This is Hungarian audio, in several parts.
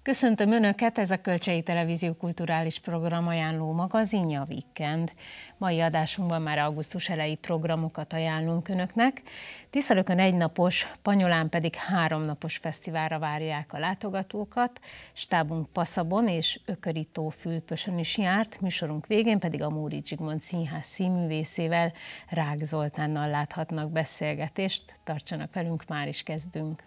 Köszöntöm Önöket, ez a Kölcsei Televízió kulturális programajánló magazinja, a Weekend. Mai adásunkban már augusztus eleji programokat ajánlunk Önöknek. Tiszalökön egynapos, Panyolán pedig 3 napos fesztiválra várják a látogatókat. Stábunk Paszabon és Ököri-tó-Fülöpösön is járt, műsorunk végén pedig a Móricz Zsigmond Színház színművészével, Rák Zoltánnal láthatnak beszélgetést. Tartsanak velünk, már is kezdünk.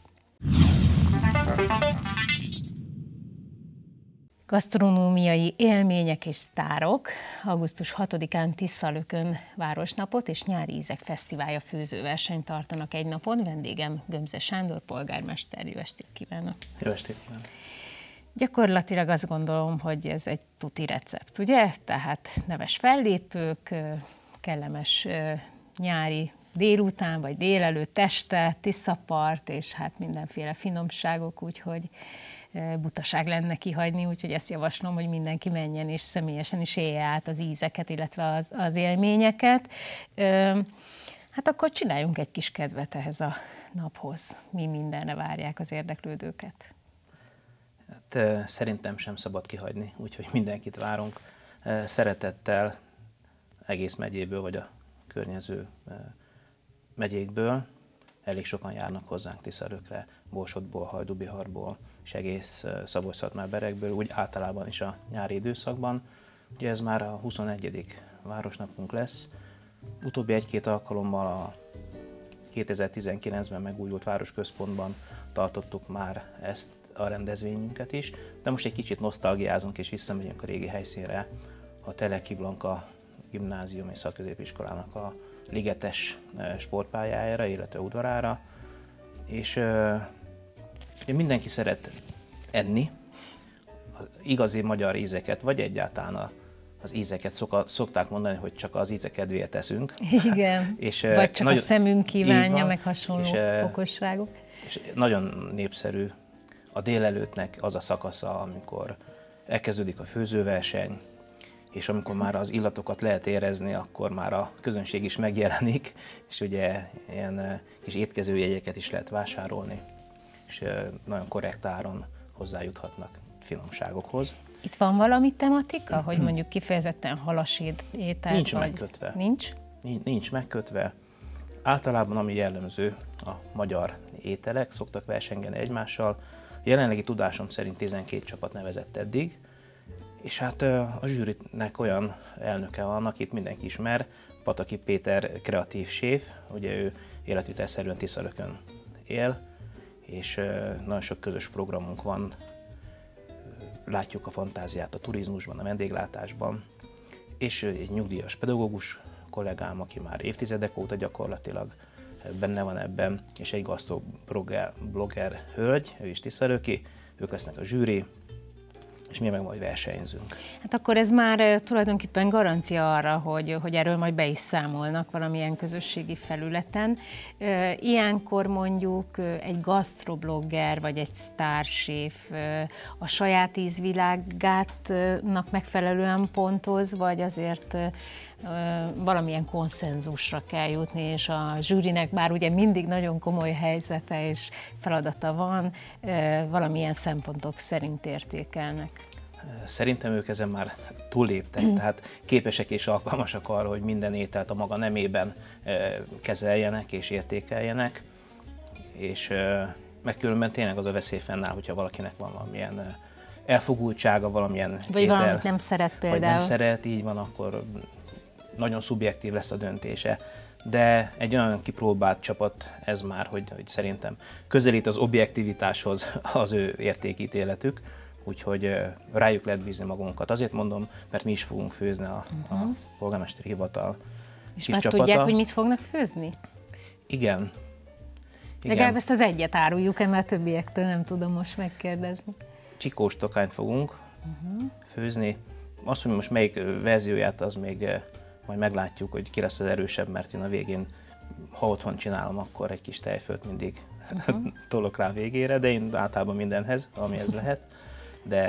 Gasztronómiai élmények és sztárok. Augusztus 6-án Tiszalökön városnapot és nyári ízek fesztiválja főzőversenyt tartanak egy napon. Vendégem Gömze Sándor polgármester. Jó estét kívánok! Jó estét kívánok! Gyakorlatilag azt gondolom, hogy ez egy tuti recept, ugye? Tehát neves fellépők, kellemes nyári délután vagy délelőtt, este, Tiszapart és hát mindenféle finomságok, úgyhogy butaság lenne kihagyni, úgyhogy ezt javaslom, hogy mindenki menjen és személyesen is élje át az ízeket, illetve az élményeket. Hát akkor csináljunk egy kis kedvet ehhez a naphoz. Mi mindenre várják az érdeklődőket? Hát, szerintem sem szabad kihagyni, úgyhogy mindenkit várunk szeretettel egész megyéből, vagy a környező megyékből. Elég sokan járnak hozzánk Tiszalökre, Borsodból, Hajdúbiharból, és egész Szabolcs-Szatmár-Berekből, úgy általában is a nyári időszakban. Ugye ez már a 21. városnapunk lesz. Utóbbi 1-2 alkalommal a 2019-ben megújult városközpontban tartottuk már ezt a rendezvényünket is, de most egy kicsit nosztalgiázunk és visszamegyünk a régi helyszínre, a Teleki Blanka Gimnázium és Szakközépiskolának a ligetes sportpályájára, illetve udvarára, és ugye mindenki szeret enni, az igazi magyar ízeket, vagy egyáltalán az ízeket szokták mondani, hogy csak az ízek kedvéért teszünk. Igen, és vagy csak nagyon, a szemünk kívánja, meg hasonló okosságok. És nagyon népszerű a délelőttnek az a szakasza, amikor elkezdődik a főzőverseny, és amikor már az illatokat lehet érezni, akkor már a közönség is megjelenik, és ugye ilyen kis étkezőjegyeket is lehet vásárolni, és nagyon korrekt áron hozzájuthatnak finomságokhoz. Itt van valami tematika, hogy mondjuk kifejezetten halas étel? Nincs megkötve. Nincs? Nincs megkötve. Általában ami jellemző, a magyar ételek szoktak versengeni egymással. Jelenlegi tudásom szerint 12 csapat nevezett eddig, és hát a zsűrinek olyan elnöke van, akit mindenki ismer, Pataki Péter kreatív séf, ugye ő életvitelszerűen Tiszalökön él, és nagyon sok közös programunk van, látjuk a fantáziát a turizmusban, a vendéglátásban, és egy nyugdíjas pedagógus kollégám, aki már évtizedek óta gyakorlatilag benne van ebben, és egy gasztroblogger hölgy, ő is tiszalöki, ők lesznek a zsűri, és mi meg majd versenyzünk. Hát akkor ez már tulajdonképpen garancia arra, hogy erről majd be is számolnak valamilyen közösségi felületen. Ilyenkor mondjuk egy gasztroblogger vagy egy sztárséf a saját ízvilágának megfelelően pontoz, vagy azért valamilyen konszenzusra kell jutni, és a zsűrinek bár ugye mindig nagyon komoly helyzete és feladata van, valamilyen szempontok szerint értékelnek. Szerintem ők ezen már túlléptek, tehát képesek és alkalmasak arra, hogy minden ételt a maga nemében kezeljenek és értékeljenek, és meg különben tényleg az a veszély fennáll, hogyha valakinek van valamilyen elfogultsága, valamilyen vagy étel, valamit nem szeret például. Vagy nem szeret, így van, akkor nagyon szubjektív lesz a döntése. De egy olyan kipróbált csapat ez már, hogy szerintem közelít az objektivitáshoz az ő értékítéletük, úgyhogy rájuk lehet bízni magunkat. Azért mondom, mert mi is fogunk főzni a polgármesteri hivatal és már csapata. Tudják, hogy mit fognak főzni? Igen. Legalább ezt az egyet áruljuk el, mert többiektől nem tudom most megkérdezni. Csikós tokányt fogunk főzni. Azt, hogy most melyik verzióját, az még majd meglátjuk, hogy ki lesz az erősebb, mert én a végén, ha otthon csinálom, akkor egy kis tejfölt mindig tolok rá végére, de én általában mindenhez, amihez lehet. De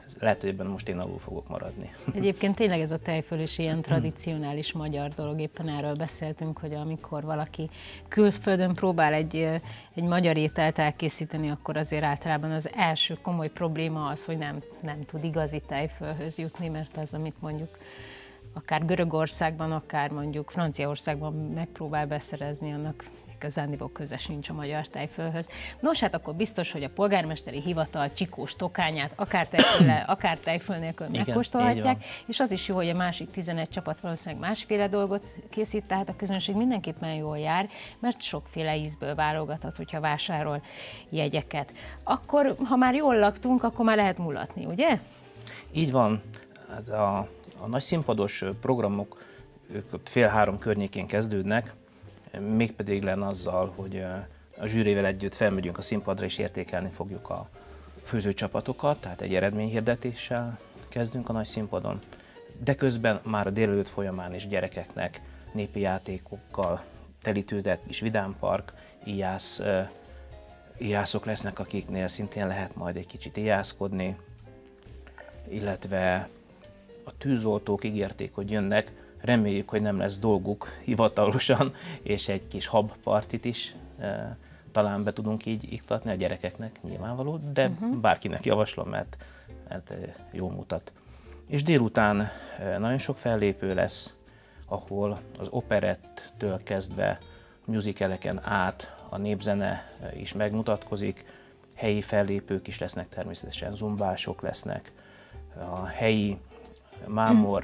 lehet, hogy ebben most én alul fogok maradni. Egyébként tényleg ez a tejföl is ilyen tradicionális magyar dolog, éppen erről beszéltünk, hogy amikor valaki külföldön próbál egy magyar ételt elkészíteni, akkor azért általában az első komoly probléma az, hogy nem tud igazi tejfölhöz jutni, mert az, amit mondjuk akár Görögországban, akár mondjuk Franciaországban megpróbál beszerezni, annak igazándiból köze sincs a magyar tejfölhöz. Nos, hát akkor biztos, hogy a polgármesteri hivatal csikós tokányát akár tejföl nélkül megkóstolhatják, és az is jó, hogy a másik 11 csapat valószínűleg másféle dolgot készít, tehát a közönség mindenképpen jól jár, mert sokféle ízből válogathat, hogyha vásárol jegyeket. Akkor, ha már jól laktunk, akkor már lehet mulatni, ugye? Így van. A nagy színpados programok ők ott 2:30 környékén kezdődnek, mégpedig len azzal, hogy a zsűrivel együtt felmegyünk a színpadra és értékelni fogjuk a főzőcsapatokat, tehát egy eredményhirdetéssel kezdünk a nagy színpadon, de közben már a délelőtt folyamán is gyerekeknek népi játékokkal telítőzött is vidámpark, ijászok lesznek, akiknél szintén lehet majd egy kicsit ijászkodni, illetve a tűzoltók ígérték, hogy jönnek, reméljük, hogy nem lesz dolguk hivatalosan, és egy kis habpartit is talán be tudunk így iktatni a gyerekeknek, nyilvánvaló, de bárkinek javaslom, mert jól mutat. És délután nagyon sok fellépő lesz, ahol az operettől kezdve musicaleken át a népzene is megmutatkozik, helyi fellépők is lesznek természetesen, zumbások lesznek, a helyi Mámor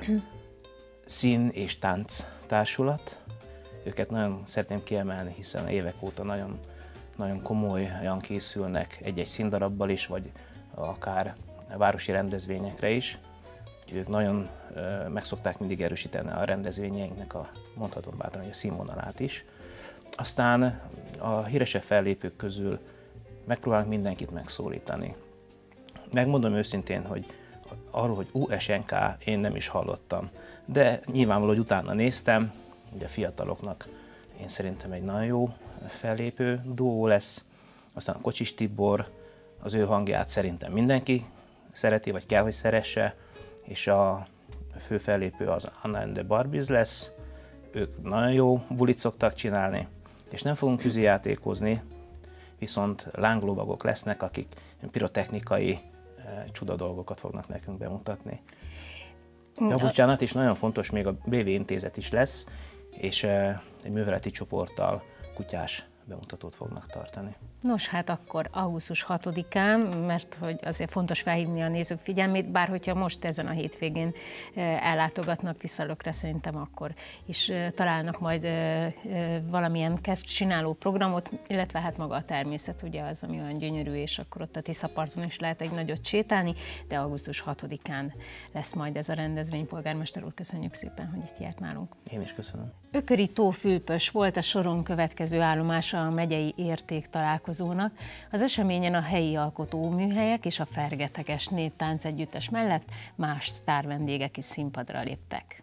szín- és tánc társulat. Őket nagyon szeretném kiemelni, hiszen évek óta nagyon, nagyon komolyan készülnek egy-egy színdarabbal is, vagy akár városi rendezvényekre is. Úgyhogy ők nagyon meg szokták mindig erősíteni a rendezvényeinknek mondhatom bátran, hogy a színvonalát is. Aztán a híresebb fellépők közül megpróbálunk mindenkit megszólítani. Megmondom őszintén, hogy arról, hogy USNK én nem is hallottam, de nyilvánvaló, hogy utána néztem, ugye a fiataloknak én szerintem egy nagyon jó fellépő duó lesz, aztán a Kocsis Tibor, az ő hangját szerintem mindenki szereti, vagy kell, hogy szeresse, és a fő fellépő az Anna and the Barbies lesz, ők nagyon jó bulit szoktak csinálni, és nem fogunk tűzijátékozni, viszont lánglovagok lesznek, akik pirotechnikai csuda dolgokat fognak nekünk bemutatni. Ja, bocsánat, és nagyon fontos, még a BV intézet is lesz, és egy műveleti csoporttal kutyás bemutatót fognak tartani. Nos, hát akkor augusztus 6-án, mert hogy azért fontos felhívni a nézők figyelmét, bár hogyha most ezen a hétvégén ellátogatnak Tiszalökre, szerintem akkor is találnak majd valamilyen csináló programot, illetve hát maga a természet ugye az, ami olyan gyönyörű, és akkor ott a Tiszaparton is lehet egy nagyot sétálni, de augusztus 6-án lesz majd ez a rendezvény. Polgármester úr, köszönjük szépen, hogy itt járt nálunk. Én is köszönöm. Ököri tó Fülpös volt a soron következő állomása a megyei értéktalálkozónak. Az eseményen a helyi alkotóműhelyek és a Fergeteges Néptánc Együttes mellett más sztárvendégek is színpadra léptek.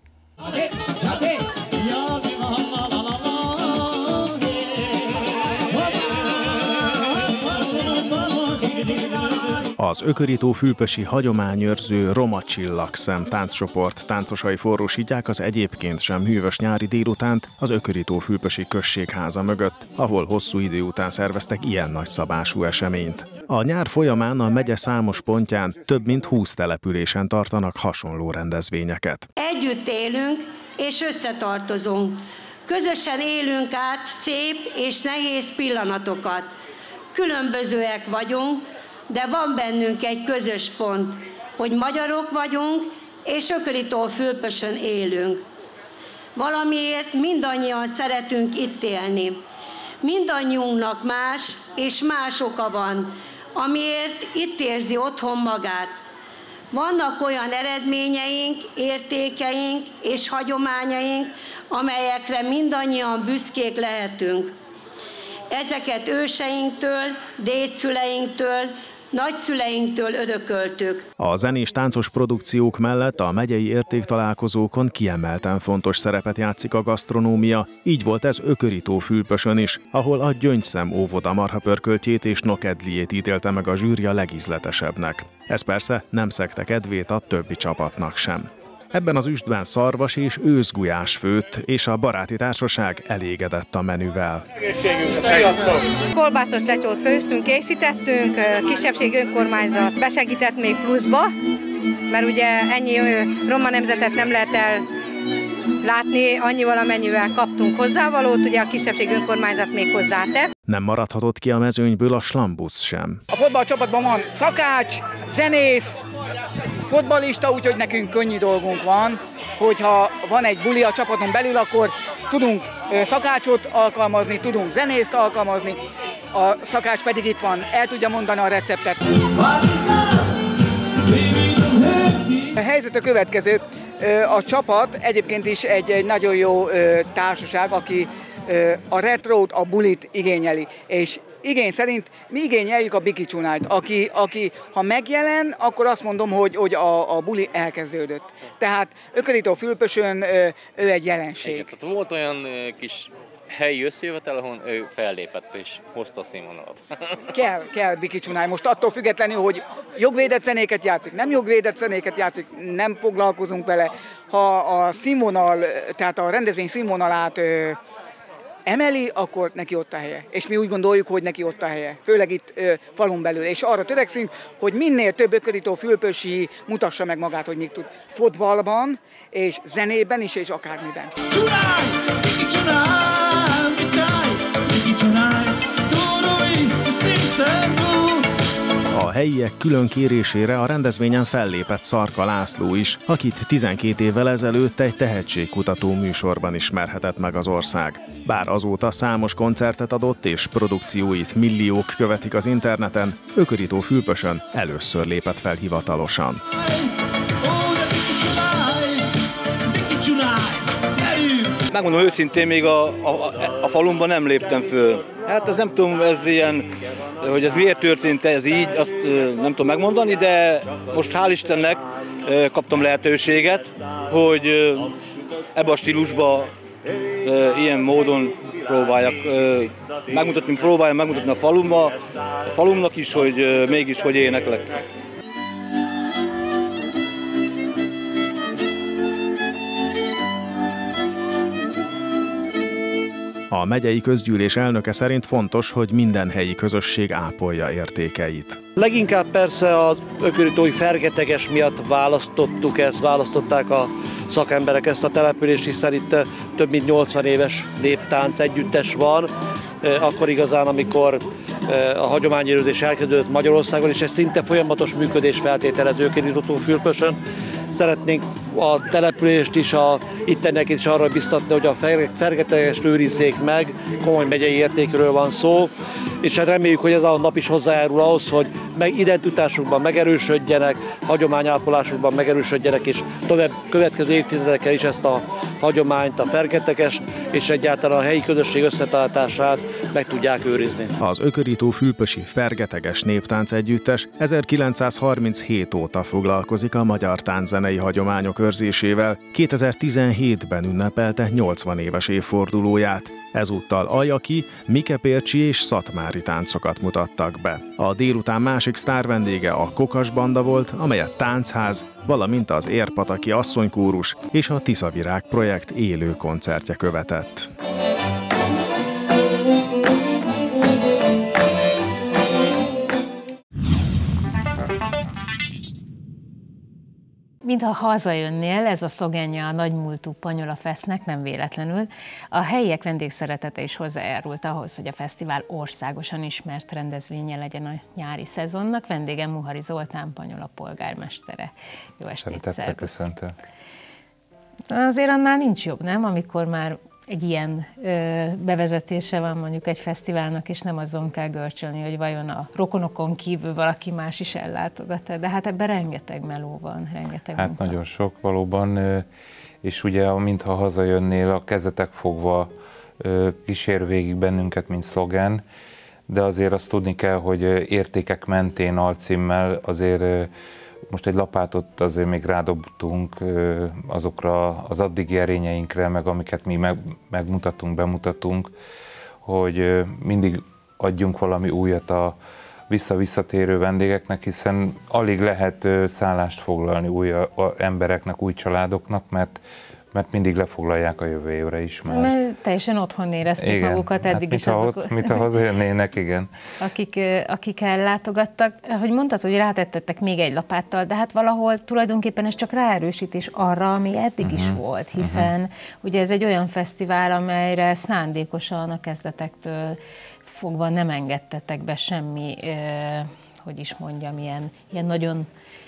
Az Ököri tó Fülpösi hagyományőrző Roma Csillagszem tánccsoport táncosai forrósítják az egyébként sem hűvös nyári délutánt az Ököri tó Fülpösi községháza mögött, ahol hosszú idő után szerveztek ilyen nagyszabású eseményt. A nyár folyamán a megye számos pontján több mint 20 településen tartanak hasonló rendezvényeket. Együtt élünk és összetartozunk. Közösen élünk át szép és nehéz pillanatokat. Különbözőek vagyunk, de van bennünk egy közös pont, hogy magyarok vagyunk, és Ököri tó Fülpösön élünk. Valamiért mindannyian szeretünk itt élni. Mindannyiunknak más és más oka van, amiért itt érzi otthon magát. Vannak olyan eredményeink, értékeink és hagyományaink, amelyekre mindannyian büszkék lehetünk. Ezeket őseinktől, dédszüleinktől, nagyszüleinktől örököltük. A zenés táncos produkciók mellett a megyei értéktalálkozókon kiemelten fontos szerepet játszik a gasztronómia, így volt ez Ököri-tó-Fülpösön is, ahol a Gyöngyszem óvoda marhapörköltjét és nokedliét ítélte meg a zsűri a legízletesebbnek. Ez persze nem szegte kedvét a többi csapatnak sem. Ebben az üstben szarvas és őszgulyás főtt, és a baráti társaság elégedett a menüvel. Kolbászos lecsót főztünk, készítettünk, kisebbség önkormányzat besegített még pluszba, mert ugye ennyi roma nemzetet nem lehet látni, annyival, amennyivel kaptunk hozzávalót, ugye a kisebbség önkormányzat még hozzátett. Nem maradhatott ki a mezőnyből a slambusz sem. A fotballcsapatban van szakács, zenész, fotballista, úgyhogy nekünk könnyű dolgunk van, hogyha van egy buli a csapaton belül, akkor tudunk szakácsot alkalmazni, tudunk zenészt alkalmazni, a szakács pedig itt van, el tudja mondani a receptet. A helyzet a következő, a csapat egyébként is egy nagyon jó társaság, aki a retrót, a bulit igényeli, és igény szerint mi igényeljük a Biki Csunájt, aki ha megjelen, akkor azt mondom, hogy a buli elkezdődött. Tehát Ököri-tó-Fülpösön ő egy jelenség. Igen, tehát volt olyan kis helyi összejövetel, ahol ő fellépett és hozta a színvonalat. Kell Biki Csunáj. Most attól függetlenül, hogy jogvédett zenéket játszik, nem jogvédett zenéket játszik, nem foglalkozunk vele. Ha a színvonal, tehát a rendezvény színvonalát emeli, akkor neki ott a helye. És mi úgy gondoljuk, hogy neki ott a helye. Főleg itt falun belül. És arra törekszünk, hogy minél több Ököri-tó-Fülpösi mutassa meg magát, hogy mit tud. Fotballban, és zenében is, és akármiben. A helyiek külön kérésére a rendezvényen fellépett Szarka László is, akit 12 évvel ezelőtt egy tehetségkutató műsorban ismerhetett meg az ország. Bár azóta számos koncertet adott és produkcióit milliók követik az interneten, Ököri-tó-Fülpösön először lépett fel hivatalosan. Megmondom őszintén, még a falumban nem léptem föl. Hát ez nem tudom, ez ilyen, hogy ez miért történt ez így, azt nem tudom megmondani, de most hál' Istennek kaptam lehetőséget, hogy ebbe a stílusba ilyen módon próbáljak megmutatni a falumnak is, hogy mégis hogy éneklek. A megyei közgyűlés elnöke szerint fontos, hogy minden helyi közösség ápolja értékeit. Leginkább persze az ököri-tói fergeteges miatt választották a szakemberek ezt a települést, hiszen itt több mint 80 éves néptánc együttes van, akkor igazán, amikor a hagyományőrzés elkezdődött Magyarországon, és ez szinte folyamatos működés feltételező Ököri-tó-Fülpösön. Szeretnénk a települést is, itteniek is arra biztatni, hogy a fergetegest őrizzék meg, komoly megyei értékről van szó, és hát reméljük, hogy ez a nap is hozzájárul ahhoz, hogy identitásukban megerősödjenek, hagyományápolásukban megerősödjenek, és következő évtizedekkel is ezt a hagyományt, a fergetegest és egyáltalán a helyi közösség összetartását meg tudják őrizni. Az Ököri-tó-Fülpösi Fergeteges Néptánc Együttes 1937 óta foglalkozik a magyar tánczenei hagyományok őrzésével, 2017-ben ünnepelte 80 éves évfordulóját. Ezúttal ajaki, mikepércsi és szatmári táncokat mutattak be. A délután másik sztárvendége a Kokas Banda volt, amely a táncház, valamint az Érpataki asszonykórus és a Tiszavirág projekt élő koncertje követett. Mintha hazajönnél, ez a szlogenje a nagymúltú Panyola Festnek, nem véletlenül. A helyiek vendégszeretete is hozzájárult ahhoz, hogy a fesztivál országosan ismert rendezvénye legyen a nyári szezonnak. Vendégem Muhari Zoltán, Panyola polgármestere. Jó estét, szervusz! Köszöntöm. Azért annál nincs jobb, nem? Amikor már egy ilyen bevezetése van mondjuk egy fesztiválnak, és nem azon kell görcsölni, hogy vajon a rokonokon kívül valaki más is ellátogat. De hát ebben rengeteg meló van, rengeteg Hát munka. nagyon sok valóban, és ugye mintha hazajönnél, a kezetek fogva kísér végig bennünket, mint szlogen, de azért azt tudni kell, hogy Értékek mentén alcímmel azért most egy lapátot azért még rádobtunk azokra az addigi erényeinkre, meg amiket mi megmutatunk, bemutatunk, hogy mindig adjunk valami újat a visszatérő vendégeknek, hiszen alig lehet szállást foglalni új embereknek, új családoknak, mert mindig lefoglalják a jövő évre is már. Mert teljesen otthon érezték magukat eddig hát is azok, mint ha hazajönnének, igen. Akik ellátogattak. Hogy mondtad, hogy rátettetek még egy lapáttal, de hát valahol tulajdonképpen ez csak ráerősítés arra, ami eddig is volt, hiszen ugye ez egy olyan fesztivál, amelyre szándékosan a kezdetektől fogva nem engedtetek be semmi, hogy is mondjam, ilyen nagyon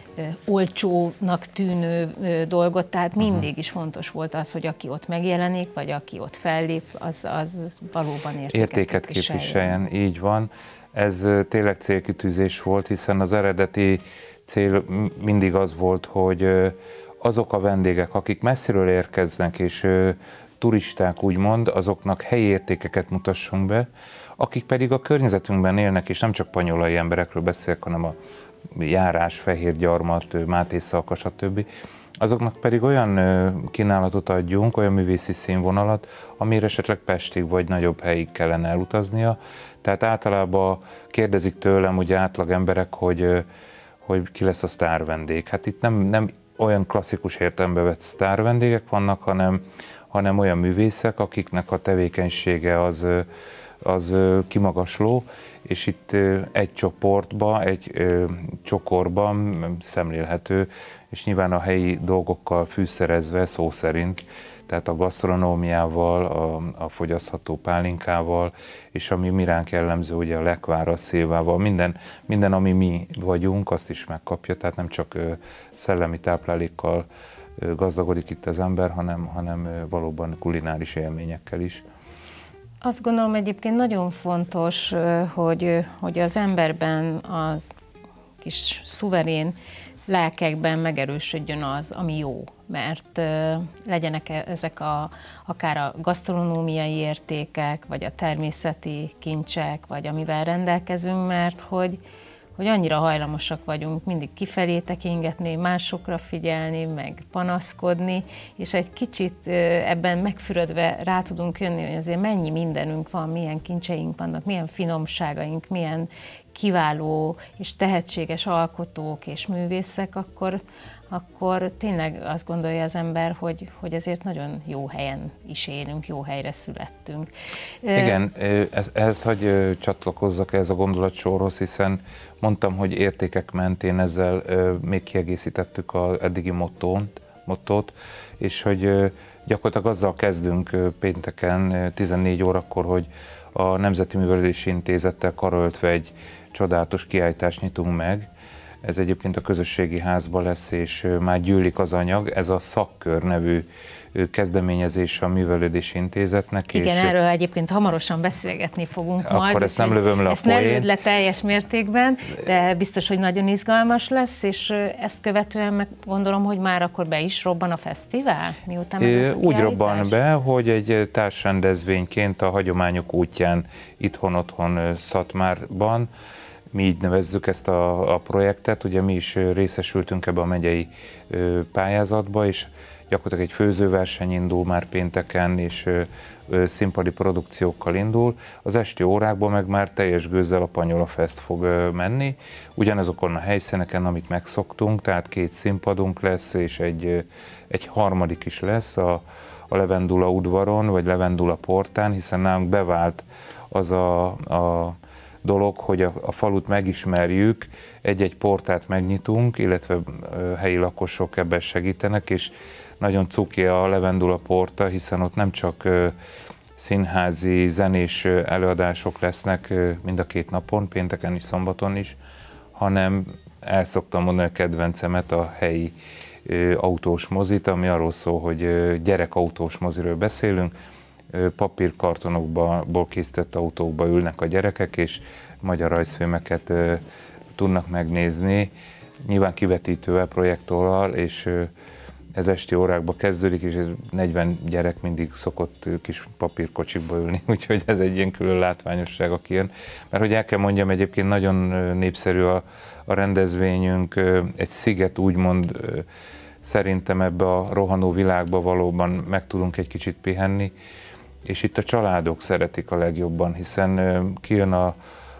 olcsónak tűnő dolgot, tehát mindig is fontos volt az, hogy aki ott megjelenik, vagy aki ott fellép, az valóban értéket képviseljen. Így van. Ez tényleg célkitűzés volt, hiszen az eredeti cél mindig az volt, hogy azok a vendégek, akik messziről érkeznek, és turisták úgymond, azoknak helyi értékeket mutassunk be, akik pedig a környezetünkben élnek, és nem csak panyolai emberekről beszélek, hanem a Járás, Fehérgyarmat, Mátészalka, stb. Azoknak pedig olyan kínálatot adjunk, olyan művészi színvonalat, amire esetleg Pestig vagy nagyobb helyig kellene elutaznia. Tehát általában kérdezik tőlem ugye átlag emberek, hogy ki lesz a sztárvendég. Hát itt nem olyan klasszikus értelemben vett sztárvendégek vannak, hanem olyan művészek, akiknek a tevékenysége az kimagasló, és itt egy csoportba, egy csokorban szemlélhető, és nyilván a helyi dolgokkal fűszerezve, szó szerint, tehát a gasztronómiával, a fogyasztható pálinkával, és ami mi ránk jellemző, ugye a lekvár, a szilvával, minden, ami mi vagyunk, azt is megkapja, tehát nem csak szellemi táplálékkal gazdagodik itt az ember, hanem valóban kulináris élményekkel is. Azt gondolom egyébként nagyon fontos, hogy az emberben, az kis szuverén lelkekben megerősödjön az, ami jó, mert legyenek ezek akár a gasztronómiai értékek, vagy a természeti kincsek, vagy amivel rendelkezünk, mert hogy annyira hajlamosak vagyunk mindig kifelé tekingetni, másokra figyelni, meg panaszkodni, és egy kicsit ebben megfürödve rá tudunk jönni, hogy azért mennyi mindenünk van, milyen kincseink vannak, milyen finomságaink, milyen kiváló és tehetséges alkotók és művészek, akkor tényleg azt gondolja az ember, hogy ezért nagyon jó helyen is élünk, jó helyre születtünk. Igen, ehhez hogy csatlakozzak ez a gondolatsorhoz, hiszen mondtam, hogy értékek mentén ezzel még kiegészítettük az eddigi mottót, és hogy gyakorlatilag azzal kezdünk pénteken 14 órakor, hogy a Nemzeti Művelődési Intézettel karöltve egy csodálatos kiállítást nyitunk meg. Ez egyébként a közösségi házban lesz, és már gyűlik az anyag. Ez a Szakkör nevű kezdeményezés a Művelődési Intézetnek. Igen, erről egyébként hamarosan beszélgetni fogunk majd. Akkor ezt nem lövöm le a ezt ne lőd le teljes mértékben, de biztos, hogy nagyon izgalmas lesz, és ezt követően meg gondolom, hogy már akkor be is robban a fesztivál? Miután úgy robban be, hogy egy társrendezvényként a Hagyományok útján itthon-otthon Szatmárban, mi így nevezzük ezt a projektet, ugye mi is részesültünk ebbe a megyei pályázatba, és gyakorlatilag egy főzőverseny indul már pénteken, és színpadi produkciókkal indul. Az esti órákban meg már teljes gőzzel a Panyola Fest fog menni, ugyanazokon a helyszíneken, amit megszoktunk, tehát 2 színpadunk lesz, és egy harmadik is lesz a Levendula udvaron, vagy Levendula portán, hiszen nálunk bevált az a dolog, hogy a falut megismerjük, egy-egy portát megnyitunk, illetve helyi lakosok ebben segítenek, és nagyon cuki a Levendula porta, hiszen ott nem csak színházi, zenés előadások lesznek mind a 2 napon, pénteken és szombaton is, hanem el szoktam mondani a kedvencemet, a helyi autós mozit, ami arról szól, hogy gyerekautós moziről beszélünk, papírkartonokból készített autókba ülnek a gyerekek, és magyar rajzfilmeket tudnak megnézni, nyilván kivetítővel, projektorral, és ez esti órákba kezdődik, és 40 gyerek mindig szokott kis papírkocsikba ülni, úgyhogy ez egy ilyen külön látványosság, aki jön. Mert hogy el kell mondjam, egyébként nagyon népszerű a rendezvényünk, egy sziget úgymond, szerintem ebbe a rohanó világba valóban meg tudunk egy kicsit pihenni, és itt a családok szeretik a legjobban, hiszen kijön a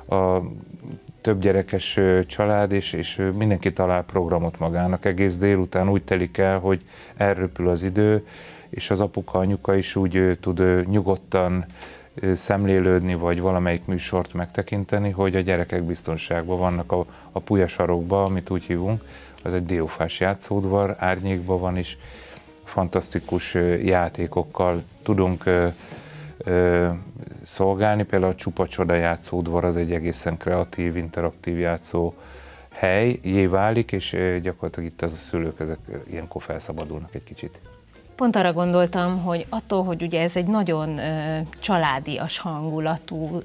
több gyerekes család, és mindenki talál programot magának. Egész délután úgy telik el, hogy elröpül az idő, és az apuka, anyuka is úgy tud nyugodtan szemlélődni, vagy valamelyik műsort megtekinteni, hogy a gyerekek biztonságban vannak a pulyasarokban, amit úgy hívunk. Az egy diófás játszódvar, árnyékban van is, fantasztikus játékokkal tudunk szolgálni. Például a Csupa Csoda játszódvar az egy egészen kreatív, interaktív játszó helyé válik, és gyakorlatilag itt a szülők ezek ilyenkor felszabadulnak egy kicsit. Pont arra gondoltam, hogy attól, hogy ugye ez egy nagyon családias hangulatú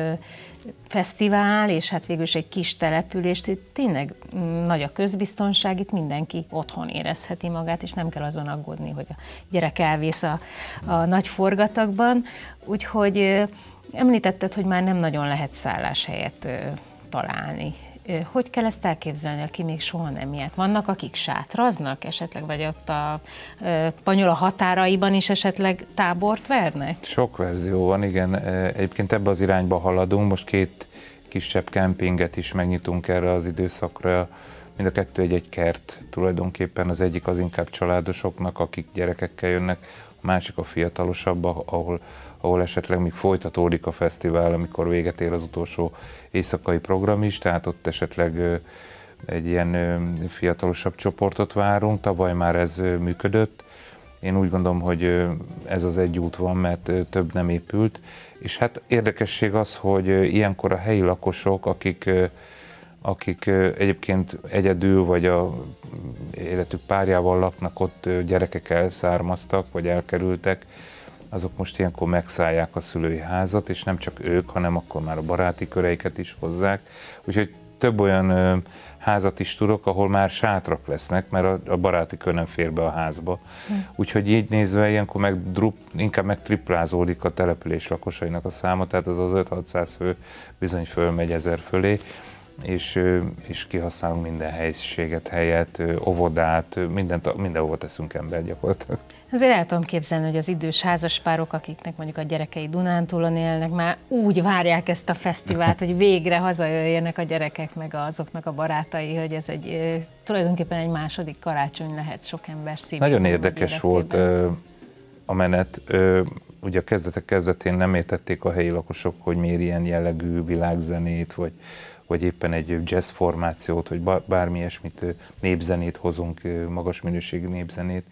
fesztivál, és hát végül is egy kis település, itt tényleg nagy a közbiztonság, itt mindenki otthon érezheti magát, és nem kell azon aggódni, hogy a gyerek elvész a nagy forgatagban. Úgyhogy említetted, hogy már nem nagyon lehet szálláshelyet találni. Hogy kell ezt elképzelni, aki még soha nem járt? Vannak, akik sátraznak esetleg, vagy ott a Panyola határaiban is esetleg tábort vernek? Sok verzió van, igen. Egyébként ebbe az irányba haladunk. Most 2 kisebb kempinget is megnyitunk erre az időszakra. Mind a kettő egy kert tulajdonképpen. Az egyik az inkább családosoknak, akik gyerekekkel jönnek, a másik a fiatalosabb, ahol esetleg még folytatódik a fesztivál, amikor véget ér az utolsó éjszakai program is, tehát ott esetleg egy ilyen fiatalosabb csoportot várunk. Tavaly már ez működött. Én úgy gondolom, hogy ez az egy út van, mert több nem épült. És hát érdekesség az, hogy ilyenkor a helyi lakosok, akik egyébként egyedül vagy a életük párjával laknak ott, gyerekek elszármaztak vagy elkerültek, azok most ilyenkor megszállják a szülői házat, és nem csak ők, hanem akkor már a baráti köreiket is hozzák. Úgyhogy több olyan házat is tudok, ahol már sátrak lesznek, mert a baráti kör nem fér be a házba. Úgyhogy így nézve ilyenkor inkább megtriplázódik a település lakosainak a száma, tehát az 5-600 fő bizony fölmegy 1000 fölé, és kihasználunk minden helyiséget, helyet, óvodát, mindenhova teszünk ember gyakorlatilag. Azért el tudom képzelni, hogy az idős házaspárok, akiknek mondjuk a gyerekei Dunántúlon élnek, már úgy várják ezt a fesztivált, hogy végre hazajöjjenek a gyerekek, meg azoknak a barátai, hogy ez tulajdonképpen egy második karácsony lehet sok ember szívében. Nagyon érdekes volt a menet. Ugye a kezdetek kezdetén nem értették a helyi lakosok, hogy miért ilyen jellegű világzenét, vagy éppen egy jazz formációt, vagy bármi ilyesmit, népzenét hozunk, magas minőségű népzenét.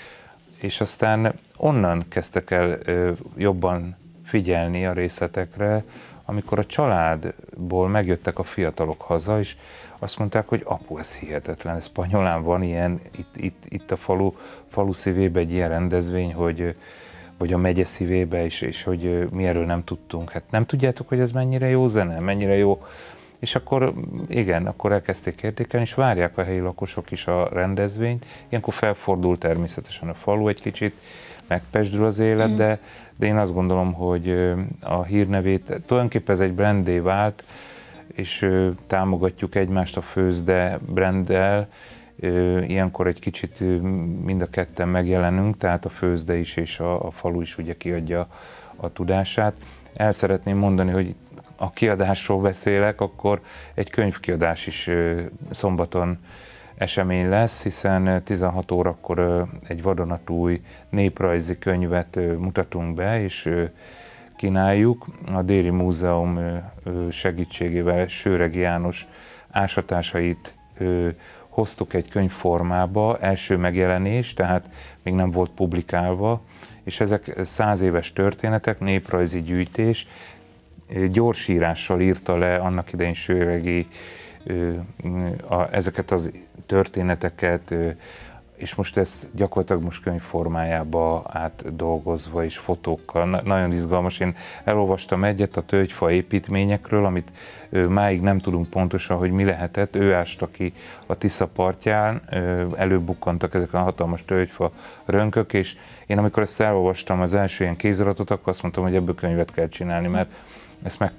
És aztán onnan kezdtek el jobban figyelni a részletekre, amikor a családból megjöttek a fiatalok haza, és azt mondták, hogy apu, ez hihetetlen, ez Panyolán van ilyen, itt a falu szívébe egy ilyen rendezvény, vagy a megye szívébe is, és hogy mi erről nem tudtunk. Hát nem tudjátok, hogy ez mennyire jó zene, mennyire jó. És akkor igen, akkor elkezdték értékelni, és várják a helyi lakosok is a rendezvényt. Ilyenkor felfordul természetesen a falu egy kicsit, megpesdül az élet, de én azt gondolom, hogy a hírnevét tulajdonképpen ez egy brandé vált, és támogatjuk egymást a Főzde branddel. Ilyenkor egy kicsit mind a ketten megjelenünk, tehát a Főzde is és a falu is ugye kiadja a tudását. El szeretném mondani, hogy a kiadásról beszélek, akkor egy könyvkiadás is szombaton esemény lesz, hiszen 16 órakor egy vadonatúj néprajzi könyvet mutatunk be, és kínáljuk. A Déri Múzeum segítségével Sőregi János ásatásait hoztuk egy könyvformába, első megjelenés, tehát még nem volt publikálva, és ezek 100 éves történetek, néprajzi gyűjtés, gyorsírással írta le annak idején Sőregi ezeket az történeteket, és most ezt gyakorlatilag most könyv formájába átdolgozva és fotókkal. Nagyon izgalmas. Én elolvastam egyet a tölgyfa építményekről, amit máig nem tudunk pontosan, hogy mi lehetett. Ő ásta ki a Tisza partján, előbukkantak ezek a hatalmas tölgyfa rönkök, és én amikor ezt elolvastam az első ilyen kéziratot, akkor azt mondtam, hogy ebből könyvet kell csinálni, mert ezt meg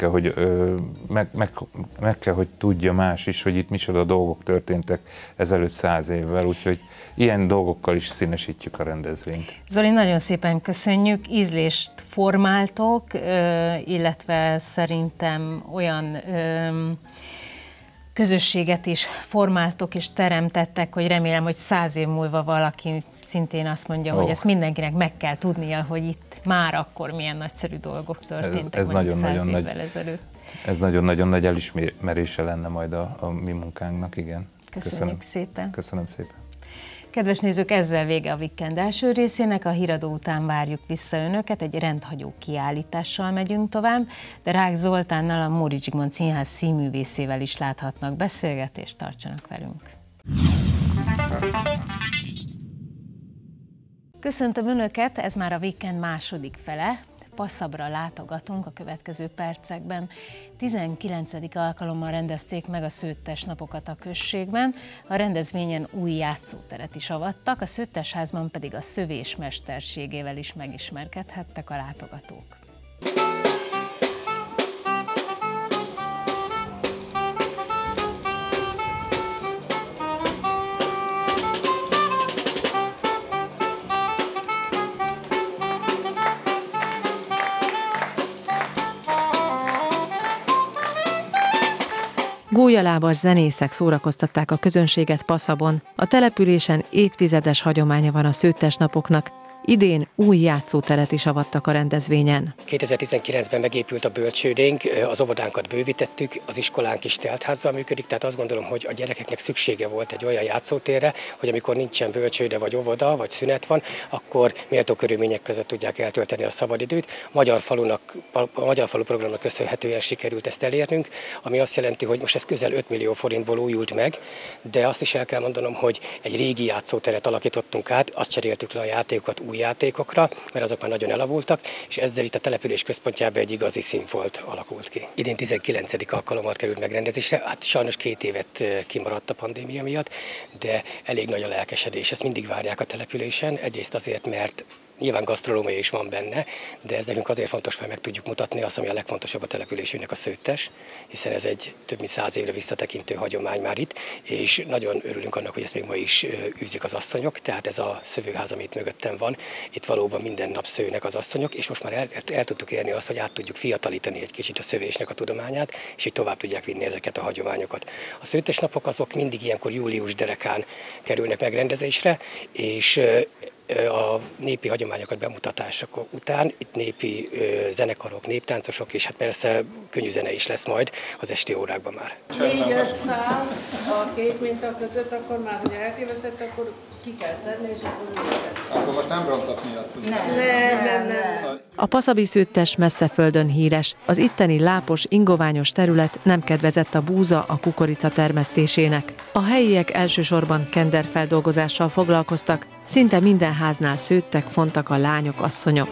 kell, hogy tudja más is, hogy itt micsoda dolgok történtek ezelőtt 100 évvel, úgyhogy ilyen dolgokkal is színesítjük a rendezvényt. Zoli, nagyon szépen köszönjük, ízlést formáltok, illetve szerintem olyan közösséget is formáltok és teremtettek, hogy remélem, hogy 100 év múlva valaki szintén azt mondja, hogy ezt mindenkinek meg kell tudnia, hogy itt már akkor milyen nagyszerű dolgok történtek, ez mondjuk 100 évvel ezelőtt. Ez nagyon-nagyon nagy elismerése lenne majd a mi munkánknak, igen. Köszönjük szépen. Köszönöm szépen. Kedves nézők, ezzel vége a Weekend első részének, a híradó után várjuk vissza Önöket, egy rendhagyó kiállítással megyünk tovább, de Rák Zoltánnal, a Móricz Zsigmond Színház színművészével is láthatnak beszélgetést, tartsanak velünk. Köszöntöm Önöket, ez már a Weekend második fele. Passabra látogatunk a következő percekben. 19. alkalommal rendezték meg a Szőttes napokat a községben, a rendezvényen új játszóteret is avattak, a Szőttesházban pedig a szövés mesterségével is megismerkedhettek a látogatók. Gólyalábas zenészek szórakoztatták a közönséget Passabon. A településen évtizedes hagyománya van a Szőttes napoknak. Idén új játszóteret is avattak a rendezvényen. 2019-ben megépült a bölcsődénk, az óvodánkat bővítettük, az iskolánk is teltházzal működik, tehát azt gondolom, hogy a gyerekeknek szüksége volt egy olyan játszótérre, hogy amikor nincsen bölcsőde vagy óvoda, vagy szünet van, akkor méltó körülmények között tudják eltölteni a szabadidőt. A Magyar Falu programnak köszönhetően sikerült ezt elérnünk, ami azt jelenti, hogy most ez közel 5 millió forintból újult meg, de azt is el kell mondanom, hogy egy régi játszóteret alakítottunk át, azt cseréltük le a játékokat új játékokra, mert azok már nagyon elavultak, és ezzel itt a település központjában egy igazi színfolt alakult ki. Idén 19. alkalommal került megrendezésre, hát sajnos 2 évet kimaradt a pandémia miatt, de elég nagy a lelkesedés, ezt mindig várják a településen, egyrészt azért, mert nyilván gasztronómia is van benne, de ez nekünk azért fontos, mert meg tudjuk mutatni azt, ami a legfontosabb a településünknek, a Szőttes, hiszen ez egy több mint 100 évre visszatekintő hagyomány már itt, és nagyon örülünk annak, hogy ezt még ma is űzik az asszonyok, tehát ez a szövőház, ami itt mögöttem van, itt valóban minden nap szőnek az asszonyok, és most már el tudtuk érni azt, hogy át tudjuk fiatalítani egy kicsit a szövésnek a tudományát, és így tovább tudják vinni ezeket a hagyományokat. A Szőttes napok azok mindig ilyenkor július derekán kerülnek megrendezésre, és a népi hagyományokat bemutatások után itt népi zenekarok, néptáncosok, és hát persze könnyű zene is lesz majd az esti órákban már. 4-5 szál a két minta között, akkor már, hogy eltévesztett, akkor ki kell szedni, és akkor őket. Akkor most nem rontott miatt. Nem. A passabi Szőttes messze földön híres. Az itteni lápos, ingoványos terület nem kedvezett a búza, a kukorica termesztésének. A helyiek elsősorban kenderfeldolgozással foglalkoztak, szinte minden háznál szőttek, fontak a lányok, asszonyok.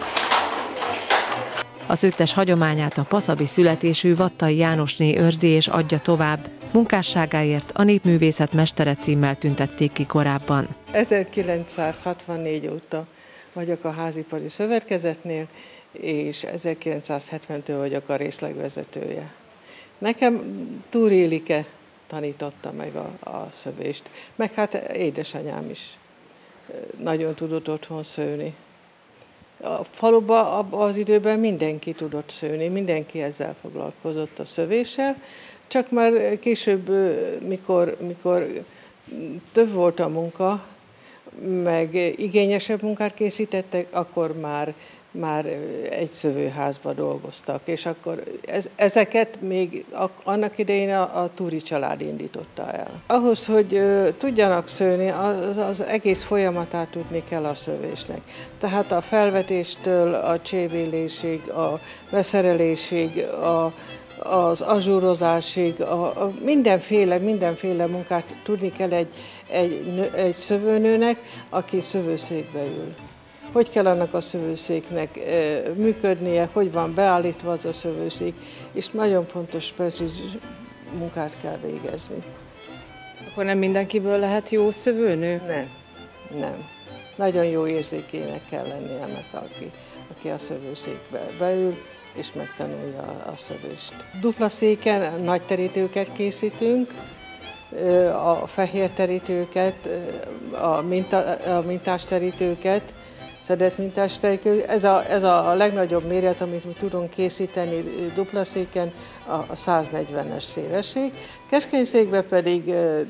A szőttes hagyományát a passabi születésű Vattai Jánosné őrzi és adja tovább. Munkásságáért a népművészet mestere címmel tüntették ki korábban. 1964 óta vagyok a Házipari Szövetkezetnél, és 1970-től vagyok a részlegvezetője. Nekem Túri Ilike tanította meg a szövést, meg hát édesanyám is nagyon tudott otthon szőni. A faluban abban az időben mindenki tudott szőni, mindenki ezzel foglalkozott, a szövéssel, csak már később, mikor több volt a munka, meg igényesebb munkát készítettek, akkor már egy szövőházba dolgoztak, és akkor ezeket még annak idején a Túri család indította el. Ahhoz, hogy tudjanak szőni, az egész folyamatát tudni kell a szövésnek. Tehát a felvetéstől a csévélésig, a beszerelésig, az azsúrozásig, mindenféle munkát tudni kell egy szövőnőnek, aki szövőszékbe ül. Hogy kell annak a szövőszéknek működnie, hogy van beállítva az a szövőszék, és nagyon pontos, precíz munkát kell végezni. Akkor nem mindenkiből lehet jó szövőnő? Nem. Nagyon jó érzékének kell lennie ennek, aki a szövőszékbe beül, és megtanulja a szövést. Dupla széken nagy terítőket készítünk, a fehér terítőket, a mintás terítőket, szedett mintás terítőket. Ez a legnagyobb méret, amit mi tudunk készíteni dupla széken, a 140-es szélesség. Keskeny székben pedig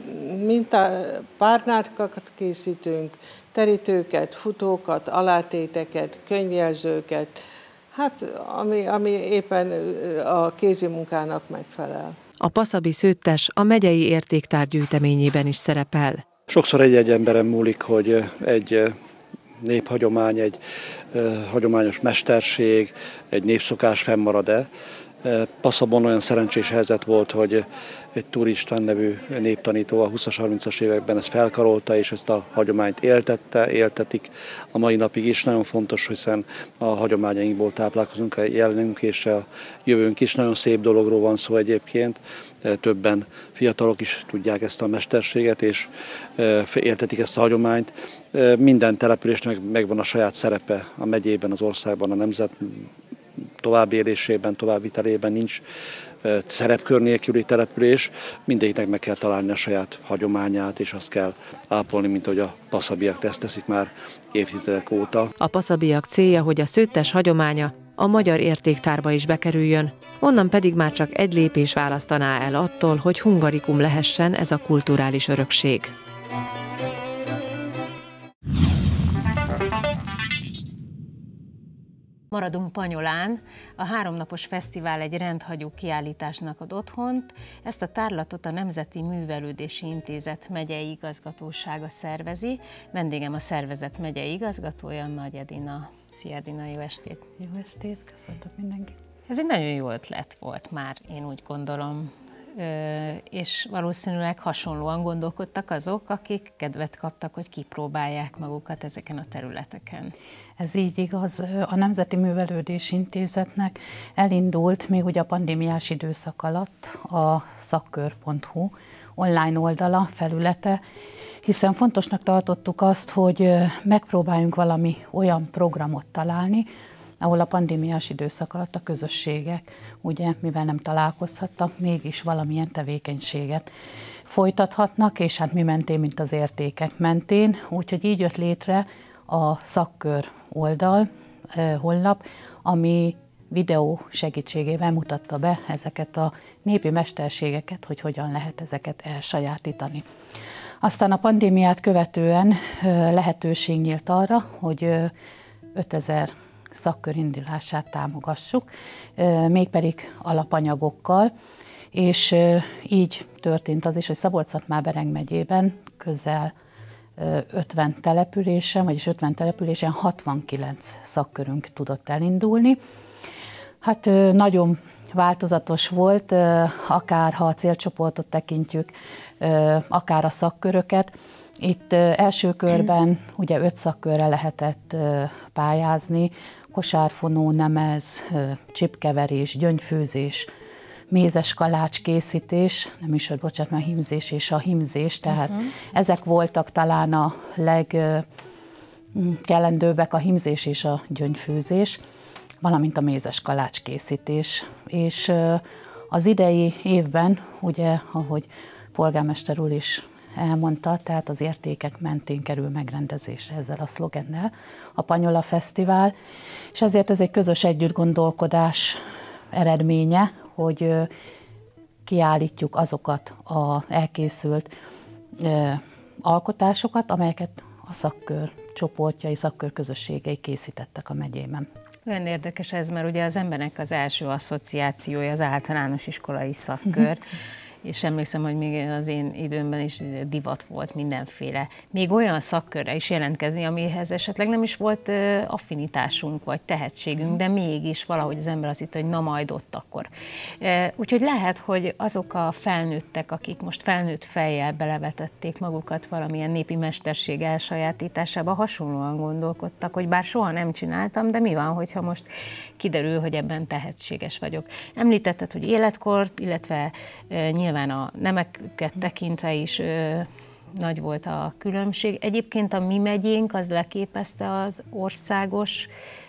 párnákat készítünk, terítőket, futókat, alátéteket, könyvjelzőket, hát ami éppen a kézi munkának megfelel. A paszabi szőttes a megyei értéktár gyűjteményében is szerepel. Sokszor egy emberen múlik, hogy egy néphagyomány, egy hagyományos mesterség, egy népszokás fennmarad-e. Passabon olyan szerencsés helyzet volt, hogy egy Túri István nevű néptanító a 20-as, 30-as években ezt felkarolta, és ezt a hagyományt éltetik a mai napig is. Nagyon fontos, hiszen a hagyományainkból táplálkozunk, a jelenünk és a jövőnk is. Nagyon szép dologról van szó egyébként. Többen fiatalok is tudják ezt a mesterséget, és éltetik ezt a hagyományt. Minden településnek megvan a saját szerepe a megyében, az országban, a nemzet továbbélésében, továbbvitelében nincs szerepkör nélküli település, mindegyiknek meg kell találni a saját hagyományát, és azt kell ápolni, mint ahogy a passzabiak ezt teszik már évtizedek óta. A passzabiak célja, hogy a szőttes hagyománya a magyar értéktárba is bekerüljön, onnan pedig már csak egy lépés választaná el attól, hogy hungarikum lehessen ez a kulturális örökség. Maradunk Panyolán. A 3 napos fesztivál egy rendhagyó kiállításnak ad otthont. Ezt a tárlatot a Nemzeti Művelődési Intézet megyei igazgatósága szervezi. Vendégem a szervezet megyei igazgatója, Nagy Edina. Szia Edina, jó estét! Jó estét, köszöntök mindenkit! Ez egy nagyon jó ötlet volt már, én úgy gondolom. És valószínűleg hasonlóan gondolkodtak azok, akik kedvet kaptak, hogy kipróbálják magukat ezeken a területeken. Ez így igaz. A Nemzeti Művelődési Intézetnek elindult még ugye a pandémiás időszak alatt a szakkör.hu online oldala, felülete, hiszen fontosnak tartottuk azt, hogy megpróbáljunk valami olyan programot találni, ahol a pandémiás időszak alatt a közösségek, ugye, mivel nem találkozhattak, mégis valamilyen tevékenységet folytathatnak, és hát mi mentén, mint az értékek mentén. Úgyhogy így jött létre a szakkör oldal, honlap, ami videó segítségével mutatta be ezeket a népi mesterségeket, hogy hogyan lehet ezeket elsajátítani. Aztán a pandémiát követően lehetőség nyílt arra, hogy 5000 szakkör indulását támogassuk, mégpedig alapanyagokkal, és így történt az is, hogy Szabolcs-Szatmár-Bereng megyében közel 50 településen, vagyis 50 településen 69 szakkörünk tudott elindulni. Hát nagyon változatos volt, akár ha a célcsoportot tekintjük, akár a szakköröket. Itt első körben ugye 5 szakkörre lehetett pályázni, kosárfonó, nemez, csipkeverés, gyöngyfőzés, mézes kalács készítés, nem is, bocsánat, már a hímzés és a hímzés, tehát ezek voltak talán a legkellendőbbek, a hímzés és a gyöngyfőzés, valamint a mézes kalács készítés. És az idei évben, ugye, ahogy polgármester úr is elmondta, tehát az értékek mentén kerül megrendezésre ezzel a szlogennel a Panyola Fesztivál, és ezért ez egy közös együttgondolkodás eredménye, hogy kiállítjuk azokat az elkészült alkotásokat, amelyeket a szakkör csoportjai, szakkör közösségei készítettek a megyében. Olyan érdekes ez, mert ugye az embernek az első asszociációja az általános iskolai szakkör, és emlékszem, hogy még az én időmben is divat volt mindenféle. Még olyan szakkörre is jelentkezni, amihez esetleg nem is volt affinitásunk vagy tehetségünk, de mégis valahogy az ember azt hitt, hogy na majd ott akkor. Úgyhogy lehet, hogy azok a felnőttek, akik most felnőtt fejjel belevetették magukat valamilyen népi mesterség elsajátításába, hasonlóan gondolkodtak, hogy bár soha nem csináltam, de mi van, hogyha most kiderül, hogy ebben tehetséges vagyok. Említetted, hogy életkort, illetve nyilván a nemeket tekintve is nagy volt a különbség. Egyébként a mi megyénk az leképezte az országos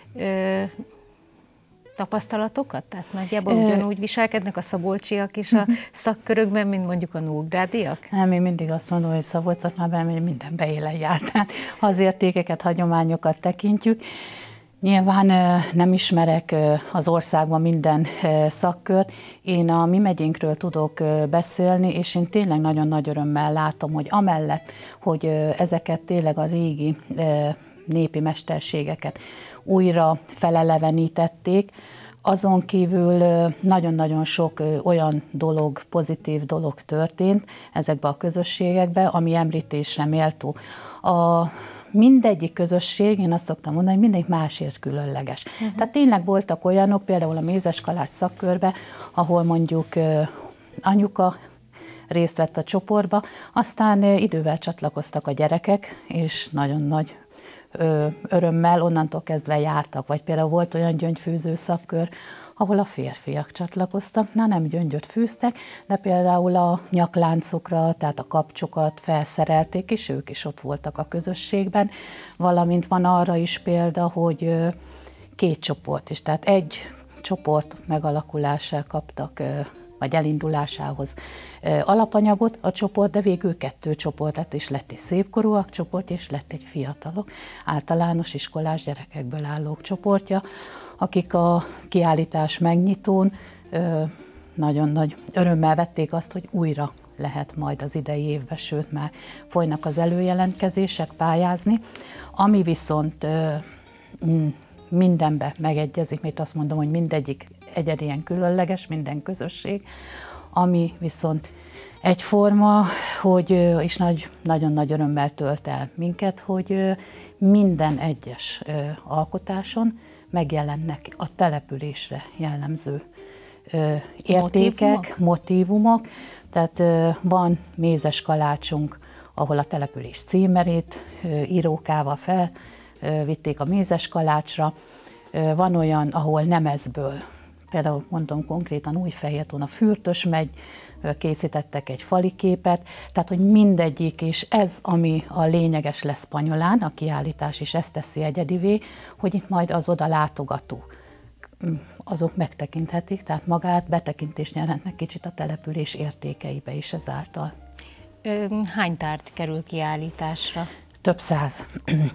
tapasztalatokat? Tehát nagyjából ugyanúgy viselkednek a szabolcsiak is a szakkörökben, mint mondjuk a nógrádiak? Nem, én mindig azt mondom, hogy Szabolcs-Szatmárban mindenbe élen járt. Tehát ha az értékeket, hagyományokat tekintjük, nyilván nem ismerek az országban minden szakkört. Én a mi megyénkről tudok beszélni, és én tényleg nagyon nagy örömmel látom, hogy amellett, hogy ezeket tényleg a régi népi mesterségeket újra felelevenítették, azon kívül nagyon-nagyon sok olyan dolog, pozitív dolog történt ezekben a közösségekben, ami említésre méltó. Mindegyik közösség, én azt szoktam mondani, hogy mindegyik másért különleges. Tehát tényleg voltak olyanok, például a mézeskalács szakkörbe, ahol mondjuk anyuka részt vett a csoportba, aztán idővel csatlakoztak a gyerekek, és nagyon nagy örömmel onnantól kezdve jártak. Vagy például volt olyan gyöngyfűző szakkör, ahol a férfiak csatlakoztak, nem gyöngyöt fűztek, de például a nyakláncokra, tehát a kapcsokat felszerelték, és ők is ott voltak a közösségben, valamint van arra is példa, hogy 2 csoport is, tehát egy csoport megalakulással kaptak, vagy elindulásához alapanyagot a csoport, de végül 2 csoport lett, és lett egy szépkorúak csoport, és lett egy fiatalok, általános iskolás gyerekekből állók csoportja, akik a kiállítás megnyitón nagyon nagy örömmel vették azt, hogy újra lehet majd az idei évben, sőt már folynak az előjelentkezések, pályázni, ami viszont mindenbe megegyezik, mert azt mondom, hogy mindegyik egyedien különleges, minden közösség, ami viszont egyforma, hogy, és nagyon nagy örömmel tölt el minket, hogy minden egyes alkotáson megjelennek a településre jellemző értékek, motívumok. Tehát van mézes kalácsunk, ahol a település címerét írókával felvitték a mézes kalácsra. Van olyan, ahol nemezből, például mondom konkrétan Újfehértón a Fürtös megy, készítettek egy fali képet, tehát hogy mindegyik, és ez, ami a lényeges lesz Panyolán, a kiállítás is ezt teszi egyedivé, hogy itt majd az oda látogató, azok megtekinthetik, tehát magát betekintést nyerhetnek kicsit a település értékeibe is ezáltal. Hány tárgy kerül kiállításra? Több 100.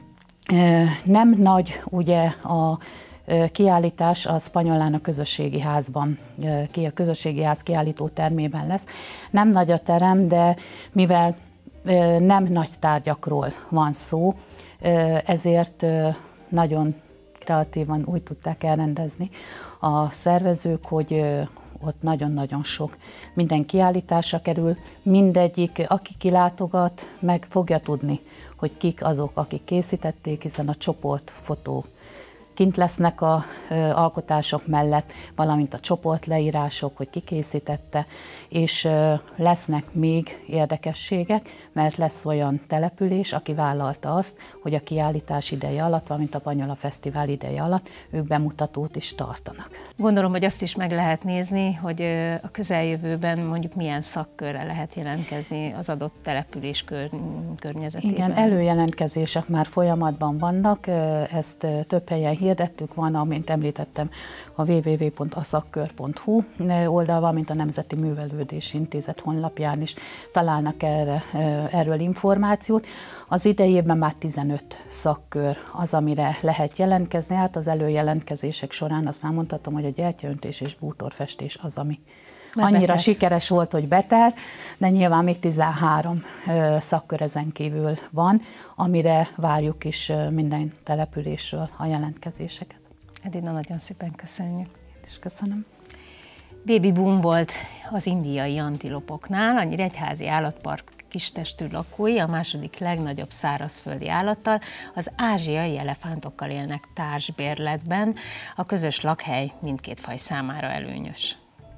Nem nagy, ugye a kiállítás a Panyolán a közösségi házban, a közösségi ház kiállító termében lesz. Nem nagy a terem, de mivel nem nagy tárgyakról van szó, ezért nagyon kreatívan úgy tudták elrendezni a szervezők, hogy ott nagyon-nagyon sok minden kiállításra kerül, mindegyik, aki kilátogat, meg fogja tudni, hogy kik azok, akik készítették, hiszen a csoportfotó kint lesznek az alkotások mellett, valamint a csoportleírások, hogy ki készítette, és lesznek még érdekességek, mert lesz olyan település, aki vállalta azt, hogy a kiállítás ideje alatt, valamint a Panyola Fesztivál ideje alatt ők bemutatót is tartanak. Gondolom, hogy azt is meg lehet nézni, hogy a közeljövőben mondjuk milyen szakkörre lehet jelentkezni az adott település környezetében. Igen, előjelentkezések már folyamatban vannak, ezt több helyen hirdettük, van, amint említettem, a www.aszakkör.hu oldalon, mint a Nemzeti Művelődési Intézet honlapján is találnak erről információt. Az idei évben már 15 szakkör az, amire lehet jelentkezni. Hát az előjelentkezések során azt már mondhatom, hogy a gyertyaöntés és bútorfestés az, ami annyira sikeres volt, hogy betelt, de nyilván még 13 szakkör ezen kívül van, amire várjuk is minden településről a jelentkezéseket. Edina, nagyon szépen köszönjük. És köszönöm. Baby boom volt az indiai antilopoknál, a Nyíregyházi Állatpark kistestű lakói a második legnagyobb szárazföldi állattal, az ázsiai elefántokkal élnek társbérletben. A közös lakhely mindkét faj számára előnyös.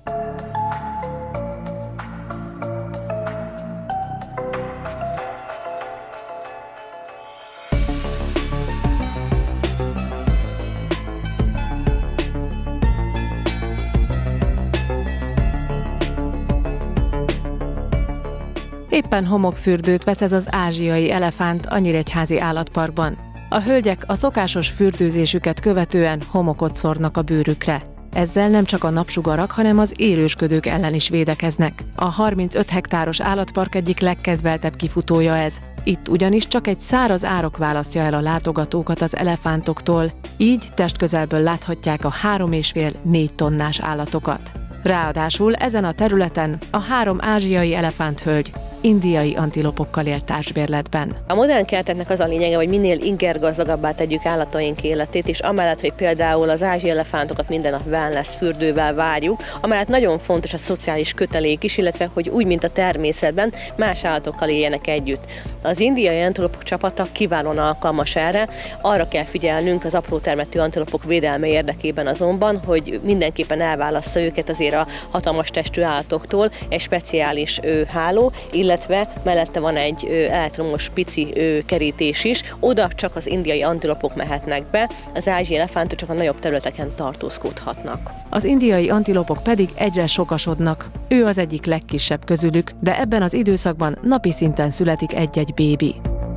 Éppen homokfürdőt vesz ez az ázsiai elefánt a Nyíregyházi Állatparkban. A hölgyek a szokásos fürdőzésüket követően homokot szórnak a bőrükre. Ezzel nem csak a napsugarak, hanem az élősködők ellen is védekeznek. A 35 hektáros állatpark egyik legkedveltebb kifutója ez. Itt ugyanis csak egy száraz árok választja el a látogatókat az elefántoktól, így testközelből láthatják a 3,5-4 tonnás állatokat. Ráadásul ezen a területen a 3 ázsiai elefánthölgy indiai antilopokkal él társbérletben. A modern kerteknek az a lényege, hogy minél ingergazdagabbá tegyük állataink életét, és amellett, hogy például az ázsiai elefántokat minden nap wellness fürdővel várjuk, amellett nagyon fontos a szociális kötelék is, illetve hogy úgy, mint a természetben, más állatokkal éljenek együtt. Az indiai antilopok csapata kiválóan alkalmas erre, arra kell figyelnünk az apró termetű antilopok védelme érdekében azonban, hogy mindenképpen elválassza őket azért a hatalmas testű állatoktól egy speciális háló, illetve mellette van egy elektromos pici kerítés is, oda csak az indiai antilopok mehetnek be, az ázsiai elefántok csak a nagyobb területeken tartózkodhatnak. Az indiai antilopok pedig egyre sokasodnak. Ő az egyik legkisebb közülük, de ebben az időszakban napi szinten születik egy-egy bébi.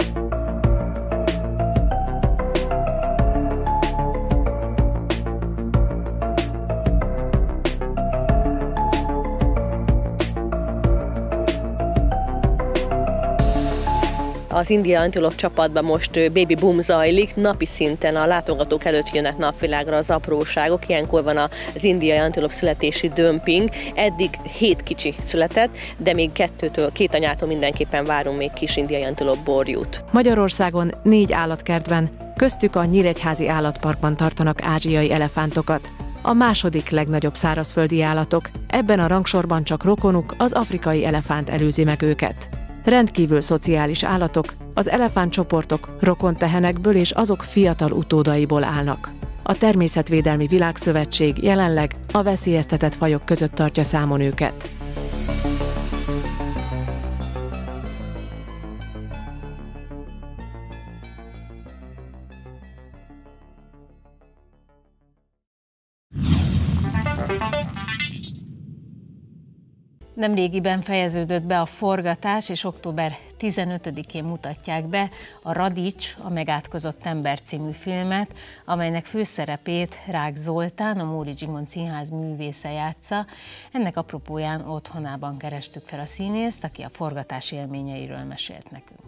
Az indiai antilop csapatban most baby boom zajlik, napi szinten a látogatók előtt jönnek napvilágra az apróságok, ilyenkor van az indiai antilop születési dömping, eddig 7 kicsi született, de még 2 anyától mindenképpen várunk még kis indiai antilop borjút. Magyarországon 4 állatkertben, köztük a Nyíregyházi Állatparkban tartanak ázsiai elefántokat. A második legnagyobb szárazföldi állatok, ebben a rangsorban csak rokonuk, az afrikai elefánt előzi meg őket. Rendkívül szociális állatok, az elefántcsoportok rokontehenekből és azok fiatal utódaiból állnak. A Természetvédelmi Világszövetség jelenleg a veszélyeztetett fajok között tartja számon őket. Nemrégiben fejeződött be a forgatás, és október 15-én mutatják be a Radics, a megátkozott ember című filmet, amelynek főszerepét Rágh Zoltán, a Móricz Zsigmond Színház művésze játsza. Ennek apropóján otthonában kerestük fel a színészt, aki a forgatás élményeiről mesélt nekünk.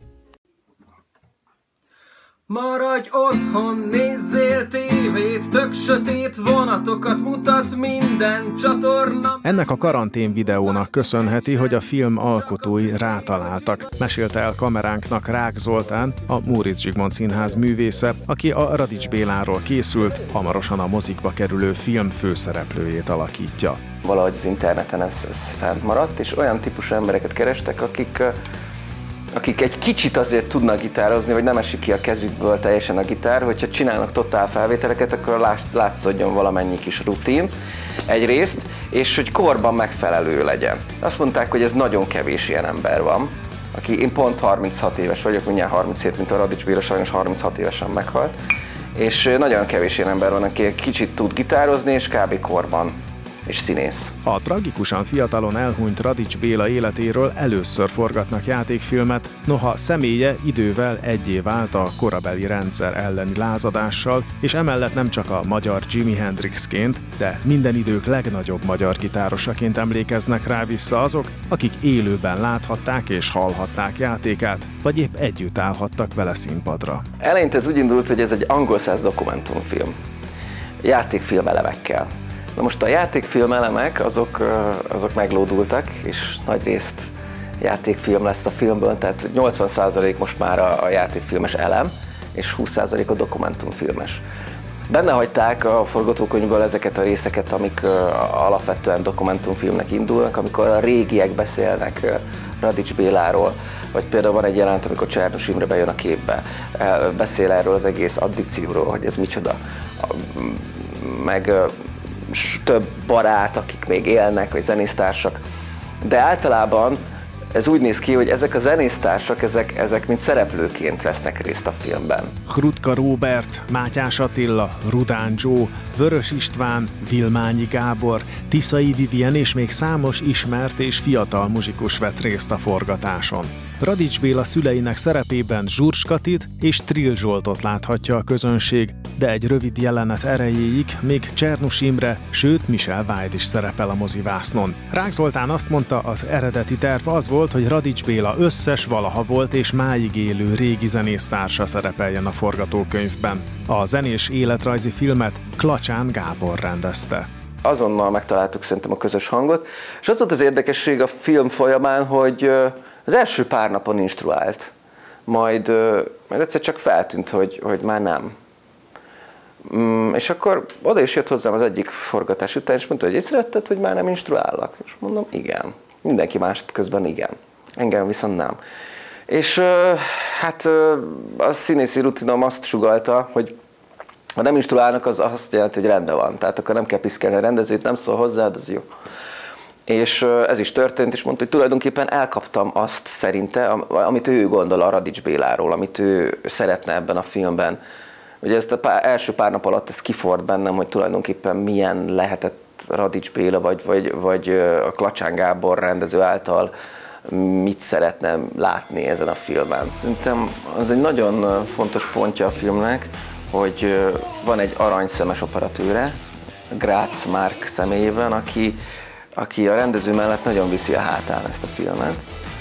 Maradj otthon, nézzél tévét, tök sötét vonatokat mutat minden csatorna. Ennek a karantén videónak köszönheti, hogy a film alkotói rátaláltak. Mesélte el kameránknak Rágh Zoltán, a Móricz Zsigmond Színház művésze, aki a Radics Béláról készült, hamarosan a mozikba kerülő film főszereplőjét alakítja. Valahogy az interneten ez fent maradt, és olyan típusú embereket kerestek, akik egy kicsit azért tudnak gitározni, vagy nem esik ki a kezükből teljesen a gitár, hogyha csinálnak totál felvételeket, akkor látszódjon valamennyi kis rutin egyrészt, és hogy korban megfelelő legyen. Azt mondták, hogy ez nagyon kevés ilyen ember van, én pont 36 éves vagyok, mindjárt 37, mint a Radics Béla, sajnos 36 évesen meghalt, és nagyon kevés ilyen ember van, aki egy kicsit tud gitározni, és kb. Korban és színész. A tragikusan fiatalon elhunyt Radics Béla életéről először forgatnak játékfilmet, noha személye idővel egyé vált a korabeli rendszer elleni lázadással, és emellett nem csak a magyar Jimi Hendrixként, de minden idők legnagyobb magyar gitárosaként emlékeznek rá vissza azok, akik élőben láthatták és hallhatták játékát, vagy épp együtt állhattak vele színpadra. Eleinte ez úgy indult, hogy ez egy angol száz dokumentumfilm, játékfilm elemekkel. Na most a játékfilm elemek azok meglódultak, és nagyrészt játékfilm lesz a filmből, tehát 80% most már a játékfilmes elem, és 20% a dokumentumfilmes. Benne hagyták a forgatókönyvből ezeket a részeket, amik alapvetően dokumentumfilmnek indulnak, amikor a régiek beszélnek Radics Béláról, vagy például van egy jelenet, amikor Csernus Imre bejön a képbe, beszél erről az egész addikcióról, hogy ez micsoda, meg több barát, akik még élnek, vagy zenésztársak. De általában ez úgy néz ki, hogy ezek a zenésztársak, ezek mint szereplőként vesznek részt a filmben. Hrutka Róbert, Mátyás Attila, Rudán Joe, Vörös István, Vilmányi Gábor, Tiszai Vivien és még számos ismert és fiatal muzsikus vett részt a forgatáson. Radics Béla szüleinek szerepében Zsurs Katit és Trill Zsoltot láthatja a közönség, de egy rövid jelenet erejéig még Csernus Imre, sőt Michel Vájd is szerepel a mozivásznon. Rák Zoltán azt mondta, az eredeti terv az volt, hogy Radics Béla összes valaha volt és máig élő régi zenésztársa szerepeljen a forgatókönyvben. A zenés életrajzi filmet Klacsán Gábor rendezte. Azonnal megtaláltuk szerintem a közös hangot, és az volt az érdekesség a film folyamán, hogy az első pár napon instruált, majd egyszer csak feltűnt, hogy már nem. És akkor oda is jött hozzám az egyik forgatás után, és mondta, hogy észrevetted, hogy már nem instruállak? És mondom, igen. Mindenki más közben igen. Engem viszont nem. És hát a színészi rutinom azt sugallta, hogy ha nem instruálnak, az azt jelenti, hogy rendben van. Tehát akkor nem kell piszkálni a rendezőt, nem szól hozzád, az jó. És ez is történt, és mondta, hogy tulajdonképpen elkaptam azt szerinte, amit ő gondol a Radics Béláról, amit ő szeretne ebben a filmben. Ugye ezt az első pár nap alatt ez kiforrt bennem, hogy tulajdonképpen milyen lehetett Radics Béla, vagy a Klacsán Gábor rendező által mit szeretne látni ezen a filmen. Szerintem az egy nagyon fontos pontja a filmnek, hogy van egy aranyszemes operatőre, Grácz Márk személyében, aki a rendező mellett nagyon viszi a hátán ezt a filmet.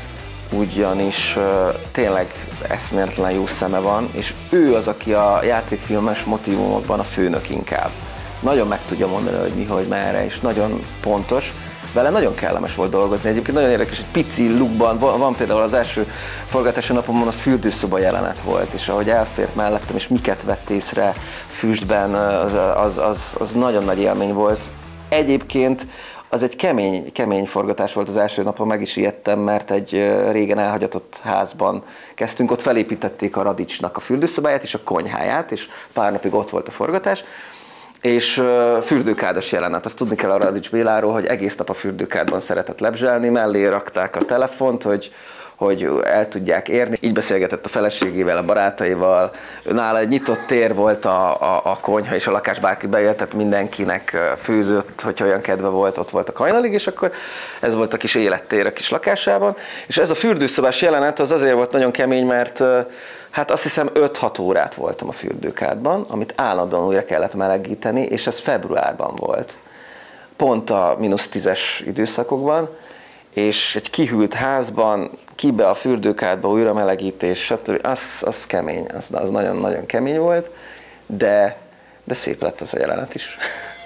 Ugyanis tényleg eszméletlen jó szeme van, és ő az, aki a játékfilmes motívumokban a főnök inkább. Nagyon meg tudja mondani, hogy mi, hogy merre, és nagyon pontos. Vele nagyon kellemes volt dolgozni. Egyébként nagyon érdekes, egy pici lukban van például az első forgatási napomon az fürdőszoba jelenet volt, és ahogy elfért mellettem, és miket vett észre füstben, az nagyon nagy élmény volt. Egyébként az egy kemény forgatás volt az első napon, meg is ijedtem, mert egy régen elhagyatott házban kezdtünk, ott felépítették a Radicsnak a fürdőszobáját és a konyháját, és pár napig ott volt a forgatás, és fürdőkádas jelenet. Azt tudni kell a Radics Béláról, hogy egész nap a fürdőkádban szeretett lebzselni, mellé rakták a telefont, hogy el tudják érni. Így beszélgetett a feleségével, a barátaival. Nála egy nyitott tér volt a konyha és a lakás, bárki bejött, mindenkinek főzött, hogyha olyan kedve volt, ott voltak hajnalig, és akkor ez volt a kis élettér a kis lakásában. És ez a fürdőszobás jelenet az azért volt nagyon kemény, mert hát azt hiszem 5-6 órát voltam a fürdőkádban, amit állandóan újra kellett melegíteni, és ez februárban volt. Pont a -10-es időszakokban, és egy kihűlt házban, kibe a fürdőkádba, újra melegítés, stb. Az kemény, az nagyon-nagyon kemény volt, de szép lett az a jelenet is.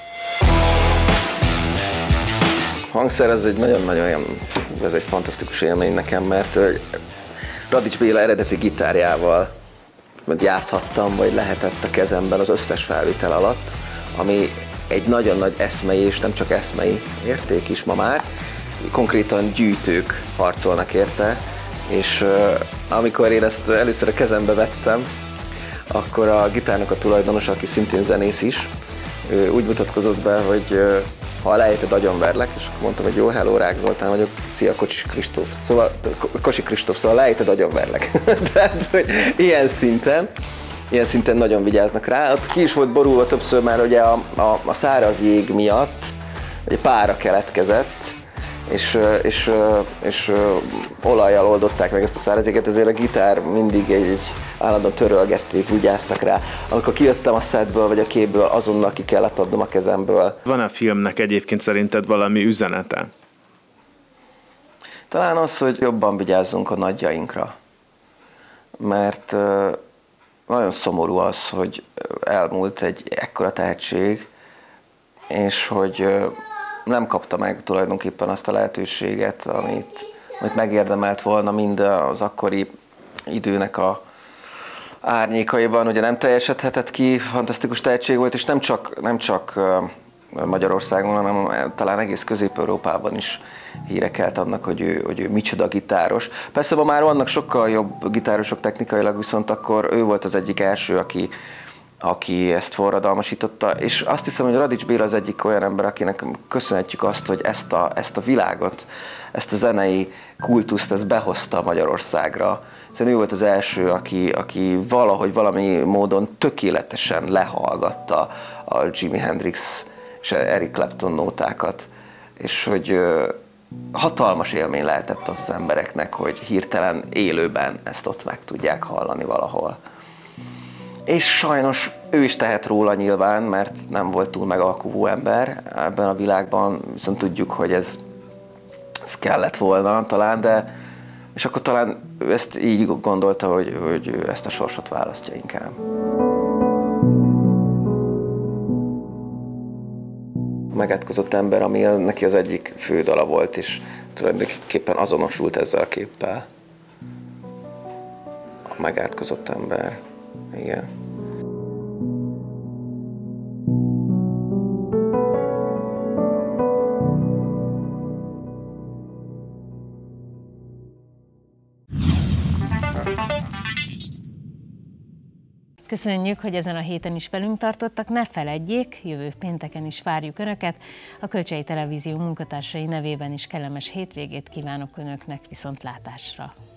A hangszer ez egy nagyon-nagyon, ez egy fantasztikus élmény nekem, mert Radics Béla eredeti gitárjával játszhattam, vagy lehetett a kezemben az összes felvétel alatt, ami egy nagyon nagy eszmei, és nem csak eszmei érték is ma már. Konkrétan gyűjtők harcolnak érte, és amikor én ezt először a kezembe vettem, akkor a gitárnak a tulajdonosa, aki szintén zenész is, úgy mutatkozott be, hogy ha leejted, agyonverlek, és akkor mondtam, hogy jó, hello, Rák Zoltán vagyok, szia, Kocsis Kristóf, szóval leejted, agyonverlek. Tehát, hogy ilyen szinten nagyon vigyáznak rá. Ott ki is volt borulva többször már, ugye a száraz jég miatt, ugye pára keletkezett, és olajjal oldották meg ezt a száraz jéget, ezért a gitár mindig egy állandóan törölgették, vigyáztak rá. Amikor kijöttem a szetből vagy a képből, azonnal ki kellett adnom a kezemből. Van-e a filmnek egyébként szerinted valami üzenete? Talán az, hogy jobban vigyázzunk a nagyjainkra. Mert nagyon szomorú az, hogy elmúlt egy ekkora tehetség, és hogy nem kapta meg tulajdonképpen azt a lehetőséget, amit megérdemelt volna mind az akkori időnek a árnyékaiban ugye nem teljesedhetett ki, fantasztikus tehetség volt, és nem csak Magyarországon, hanem talán egész Közép-Európában is híre kelt annak, hogy ő micsoda gitáros. Persze ma már vannak sokkal jobb gitárosok technikailag, viszont akkor ő volt az egyik első, aki ezt forradalmasította, és azt hiszem, hogy Radics Béla az egyik olyan ember, akinek köszönhetjük azt, hogy ezt a világot, ezt a zenei kultuszt, ezt behozta Magyarországra. Hiszen ő volt az első, aki valami módon tökéletesen lehallgatta a Jimi Hendrix és Eric Clapton nótákat, és hogy hatalmas élmény lehetett az embereknek, hogy hirtelen élőben ezt ott meg tudják hallani valahol. És sajnos ő is tehet róla nyilván, mert nem volt túl megalkuvó ember ebben a világban, viszont tudjuk, hogy ez kellett volna talán, de és akkor talán ő ezt így gondolta, hogy ő ezt a sorsot választja inkább. Megátkozott ember, ami neki az egyik fő dala volt, és tulajdonképpen azonosult ezzel a képpel. A megátkozott ember. Igen. Köszönjük, hogy ezen a héten is velünk tartottak, ne feledjék, jövő pénteken is várjuk Önöket. A Kölcsei Televízió munkatársai nevében is kellemes hétvégét kívánok Önöknek, viszontlátásra!